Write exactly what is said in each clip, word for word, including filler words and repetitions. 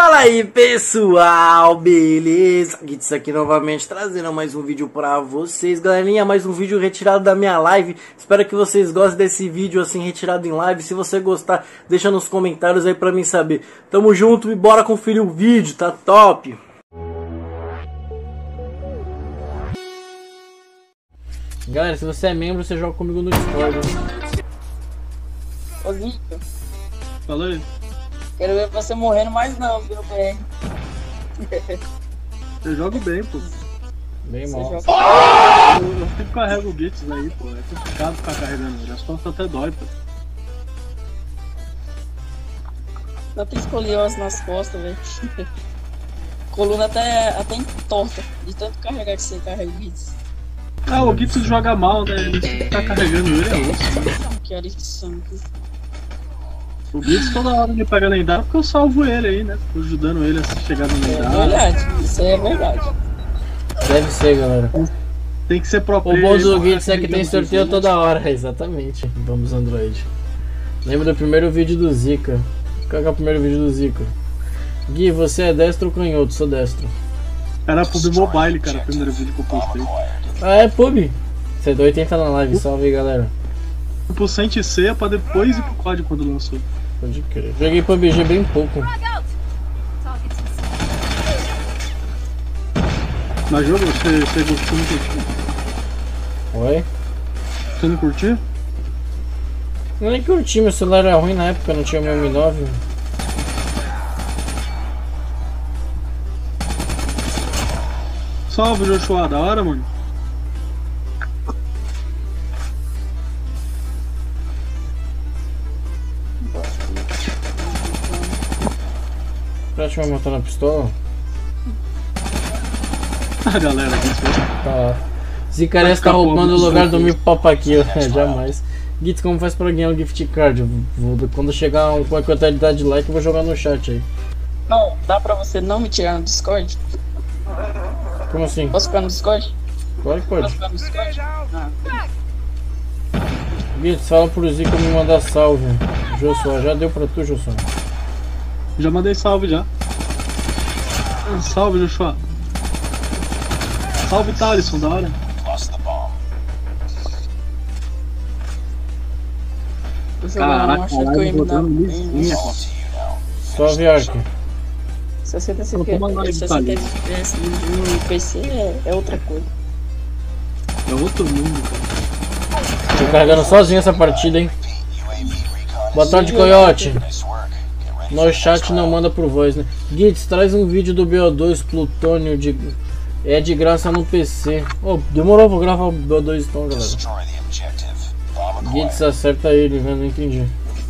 Fala aí pessoal, beleza? Gitz aqui novamente trazendo mais um vídeo pra vocês, galerinha, mais um vídeo retirado da minha live. Espero que vocês gostem desse vídeo assim retirado em live. Se você gostar, deixa nos comentários aí pra mim saber. Tamo junto e bora conferir o vídeo, tá top! Galera, se você é membro, você joga comigo no Discord. Ô Victor, Fala aí. quero ver você morrendo mais não, viu, bem? Eu jogo bem, pô. Bem Você mal. joga... Eu, eu sempre carrego o Gitz aí, pô. É complicado ficar carregando ele. As costas até dói, pô. Dá até escoliose nas costas, velho. Coluna até, até entorta, de tanto carregar que você carrega o Gitz. Ah, o Gitz joga mal, né? Ele ficar carregando ele é osso. Que adição. O Gitz toda hora ele pega lendário porque eu salvo ele aí, né? Tô ajudando ele a chegar no É lendário. verdade, isso aí é verdade. Deve ser, galera. Tem que ser pro O player. bom do aí, Gitz é que tem sorteio toda hora, exatamente. Vamos Android. Lembra do primeiro vídeo do Zika? Qual que é o primeiro vídeo do Zika? Gui, você é destro ou canhoto? Sou destro. Era pub mobile, cara, o primeiro vídeo que eu postei. Ah, é pub? C dois oitenta na live, salve aí, galera. Pro cento C pra depois ir pro código quando lançou. Pode crer. Joguei P U B G bem pouco. Mas jogo, você, você gostou, não curtiu? Oi? Você não curtiu? Não é que curti, meu celular era ruim na época, não tinha o meu M nove. Salve, Joshua, da hora, mano. Pra te matar na pistola? A galera aqui, Tá lá. Zicarés tá roubando o lugar do meu papaquinho. Jamais. Gitz, como faz pra ganhar um gift card? Eu vou, quando chegar um, com a quantidade de like, eu vou jogar no chat aí. Não, dá pra você não me tirar no Discord? Como assim? Posso ficar no Discord? Claro que Posso pode. ficar no Discord? Ah. Gitz, fala pro Zica me mandar salve. Joshua, já deu pra tu, Joshua? Já mandei salve já. Salve, Joshua. Salve, Thalisson, da hora. Caraca, acho que eu ia me dar bem. Salve, Ark. sessenta Eu tô mandando ele pra ali. F P S no P C é, é outra coisa. É outro mundo, cara. Tô carregando sozinho essa partida, hein? Boa tarde, Coyote. No chat não manda por voz, né? Gitz, traz um vídeo do B O dois Plutônio de... É de graça no P C. Oh, demorou, vou gravar o B O dois então, galera. Gitz, acerta ele, né? Não entendi.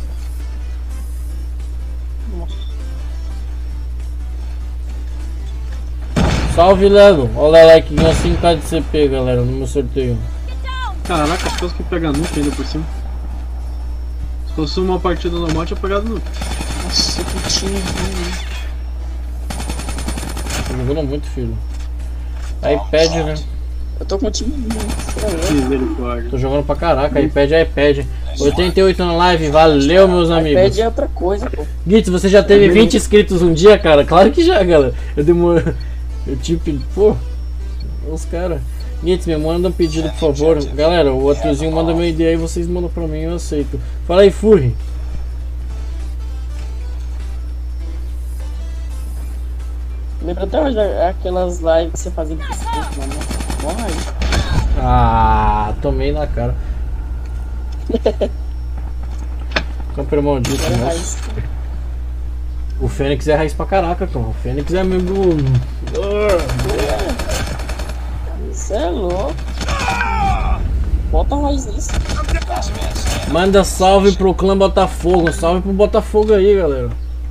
Salve, Lelo. Olha o Lele que ganhou cinco K de C P, galera, no meu sorteio. Caraca, as coisas que pega nuke ainda por cima. Se fosse uma partida normal, tinha pegado nuke. Nossa, que time. Tô jogando muito, filho. iPad, né? Eu tô com um time muito. Misericórdia. Tô jogando pra caraca, iPad é iPad. oitenta e oito na live, valeu, meus amigos. iPad é outra coisa, pô. Gitz, você já teve vinte inscritos um dia, cara? Claro que já, galera. Eu demoro. Eu tipo, pô. Os caras. Gitz, me manda um pedido, por favor. Galera, o outrozinho manda meu I D aí, vocês mandam pra mim, eu aceito. Fala aí, Furry. Lembra até hoje aquelas lives que você fazia no Facebook, mano? Morra aí. Ah, tomei na cara. Campeão maldito, Era nossa. raiz. O Fênix é raiz pra caraca, cara. O Fênix é membro. Isso é louco. Bota mais nisso. Manda salve pro clã Botafogo. Salve pro Botafogo aí, galera.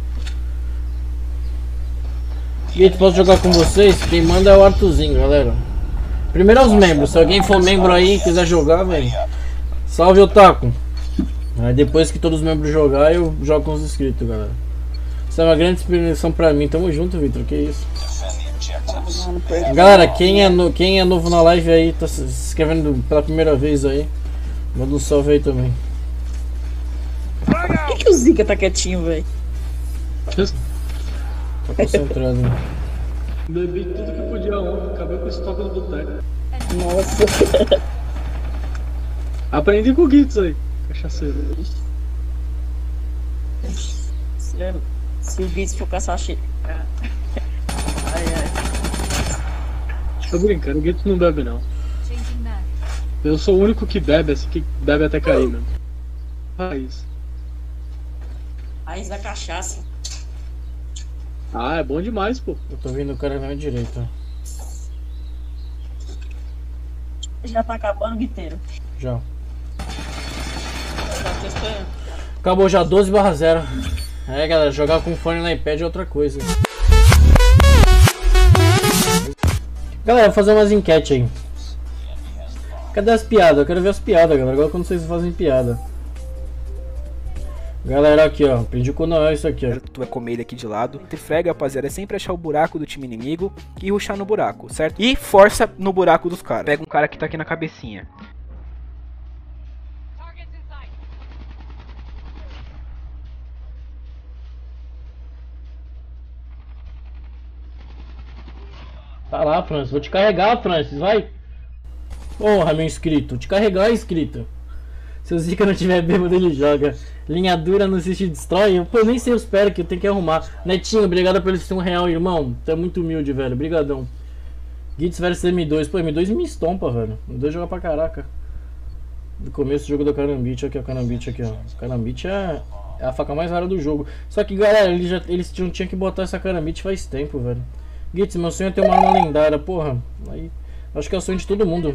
Gitz, posso jogar com vocês? Quem manda é o Arthurzinho, galera. Primeiro aos membros. Se alguém for membro aí e quiser jogar, velho. Salve, Otaku. Aí depois que todos os membros jogar, eu jogo com os inscritos, galera. Isso é uma grande inspiração pra mim. Tamo junto, Victor. Que isso? Galera, quem é, no, quem é novo na live aí, tá se inscrevendo pela primeira vez aí, manda um salve aí também. Por que, que o Zika tá quietinho, velho? Tô concentrado. Bebi tudo que podia ontem, acabei com o estoque do boteco. Nossa. Aprendi com o Gitz aí, cachaceiro. Se, se o Gitz for caçacheiro. Ai, ai. Tô brincando, o Gitz não bebe não. Eu sou o único que bebe, assim, que bebe até cair mesmo. Raiz. Raiz da cachaça. Ah, é bom demais, pô. Eu tô vendo o cara na minha direita. Já tá acabando o guiteiro. Já. Já tô esperando. Acabou já doze barra zero. É, galera, jogar com fone no iPad é outra coisa. Galera, vou fazer umas enquetes aí. Cadê as piadas? Eu quero ver as piadas, galera. Agora quando vocês fazem piada. Galera, aqui ó, aprendi com o Noel isso aqui ó. Tu vai comer ele aqui de lado. Te frega, rapaziada, é sempre achar o buraco do time inimigo e rushar no buraco, certo? E força no buraco dos caras. Pega um cara que tá aqui na cabecinha. Tá lá, Francis. Vou te carregar, Francis. Vai. Porra, meu inscrito. Vou te carregar, inscrito. Se o Zika não tiver bêbado, ele joga. Linha dura no assiste destrói. Pô, eu nem sei os pera que eu tenho que arrumar. Netinho, obrigado pelo um real, irmão. Tu é muito humilde, velho. Obrigadão. Gitz versus M dois. Pô, M dois me estompa, velho. M dois joga pra caraca. Do começo do jogo do Karambit. Aqui, ó. Karambit aqui, ó. Karambit é, é a faca mais rara do jogo. Só que, galera, eles, já, eles tinham, tinham que botar essa Karambit faz tempo, velho. Gitz, meu sonho é ter uma arma lendária. Porra. Aí, acho que é o sonho de todo mundo.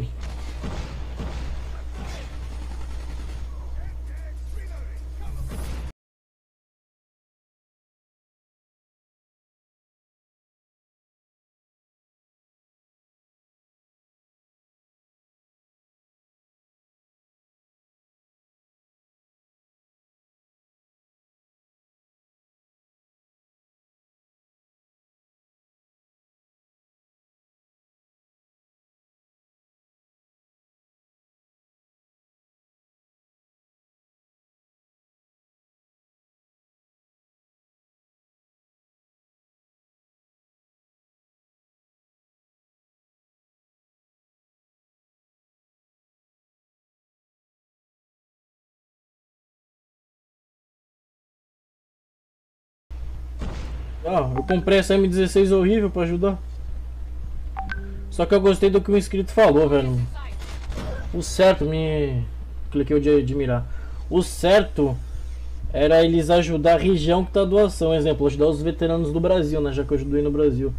Ó, eu comprei essa M dezesseis horrível pra ajudar. Só que eu gostei do que o inscrito falou, velho. O certo, me... Cliquei o de admirar. O certo era eles ajudar a região que tá a doação. Exemplo, ajudar os veteranos do Brasil, né? Já que eu ajudei no Brasil.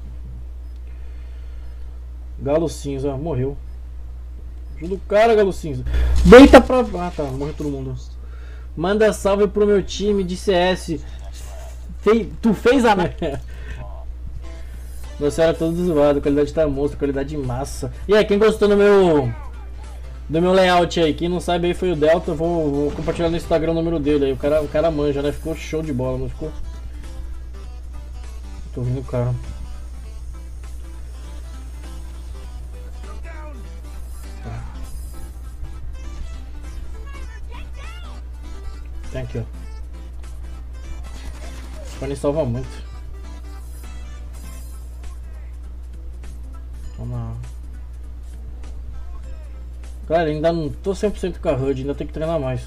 Galo cinza, morreu. Ajuda o cara, Galo cinza. Deita pra... Ah, tá, morreu todo mundo. Manda salve pro meu time de C S. Fe... Tu fez a... Você era todo zoado, a qualidade tá monstro, qualidade massa. E aí, quem gostou do meu... Do meu layout aí, quem não sabe aí foi o Delta, vou, vou compartilhar no Instagram o número dele aí. O cara, o cara manja, né? Ficou show de bola, não ficou? Tô ouvindo o cara. Thank you. Pode salvar muito. Vamos lá. Cara, ainda não tô cem por cento com a H U D, ainda tem que treinar mais.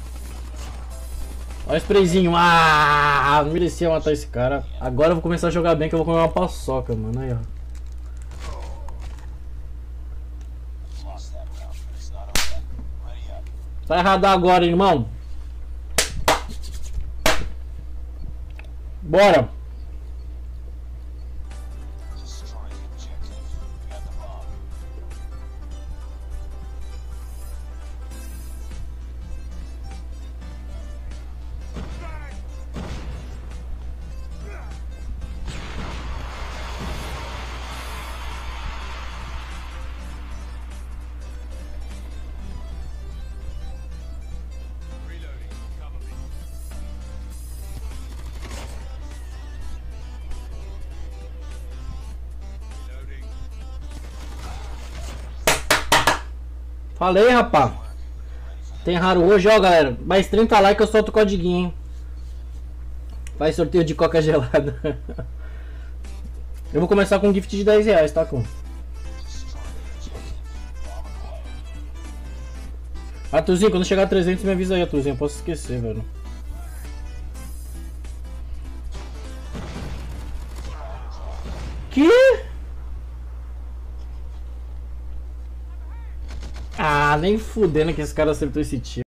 Olha o sprayzinho. Ah, não merecia matar esse cara. Agora eu vou começar a jogar bem que eu vou comer uma paçoca, mano. Aí, ó. Tá errado agora, irmão. Bora. Falei, rapá. Tem raro hoje, ó, galera. Mais trinta likes eu solto o codiguinho, hein. Faz sorteio de coca gelada. Eu vou começar com um gift de dez reais, tá, com? Arthurzinho, quando chegar a trezentos me avisa aí, Arthurzinho. Eu posso esquecer, velho. Que? Ah, nem fudendo que esse cara acertou esse tiro.